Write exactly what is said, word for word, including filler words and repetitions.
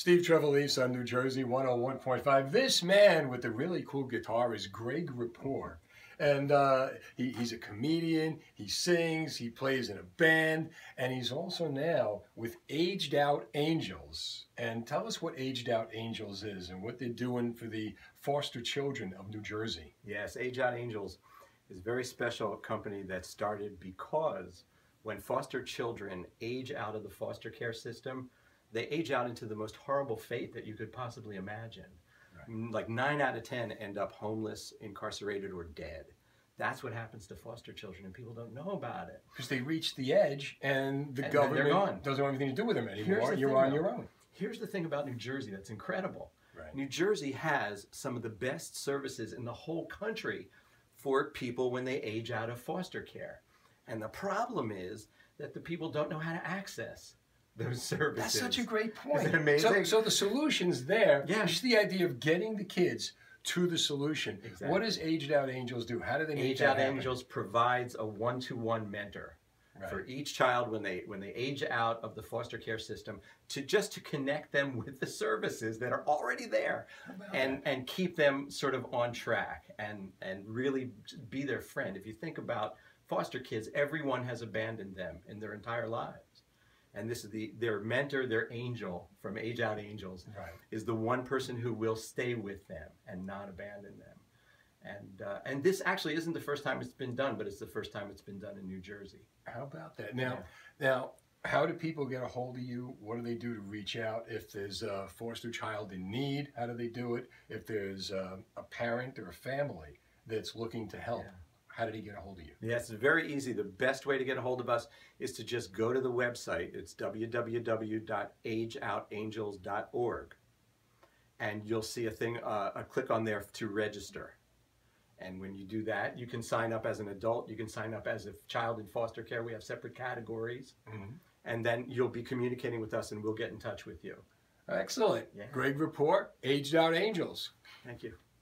Steve Trevelise on New Jersey one oh one point five. This man with the really cool guitar is Greg Rapport. And uh, he, he's a comedian, he sings, he plays in a band, and he's also now with Aged Out Angels. And tell us what Aged Out Angels is and what they're doing for the foster children of New Jersey. Yes, Aged Out Angels is a very special company that started because when foster children age out of the foster care system, they age out into the most horrible fate that you could possibly imagine. Right. Like nine out of ten end up homeless, incarcerated, or dead. That's what happens to foster children, and people don't know about it. Because they reach the edge, and the and government doesn't want anything to do with them anymore. You're on your own. Here's the thing about New Jersey that's incredible. Right. New Jersey has some of the best services in the whole country for people when they age out of foster care. And the problem is that the people don't know how to access those services. That's such a great point. Isn't it amazing? So, so the solution's there. Yeah. Just the idea of getting the kids to the solution. Exactly. What does Aged Out Angels do? How do they make Aged that Out happen? Angels provides a one-to-one mentor right. for each child when they when they age out of the foster care system, to just to connect them with the services that are already there, and that? and keep them sort of on track and and really be their friend. If you think about foster kids, everyone has abandoned them in their entire lives. And this is the their mentor, their angel from Aged Out Angels, right. is the one person who will stay with them and not abandon them. And uh, and this actually isn't the first time it's been done, but it's the first time it's been done in New Jersey. How about that? Now, yeah. now, how do people get a hold of you? What do they do to reach out? If there's a foster child in need, how do they do it? If there's a, a parent or a family that's looking to help, yeah. how did he get a hold of you? Yes, it's very easy. The best way to get a hold of us is to just go to the website. It's w w w dot age out angels dot org. And you'll see a thing, uh, a click on there to register. And when you do that, you can sign up as an adult. You can sign up as a child in foster care. We have separate categories. Mm-hmm. And then you'll be communicating with us, and we'll get in touch with you. Excellent. Yeah. Greg Rapport, Aged Out Angels. Thank you.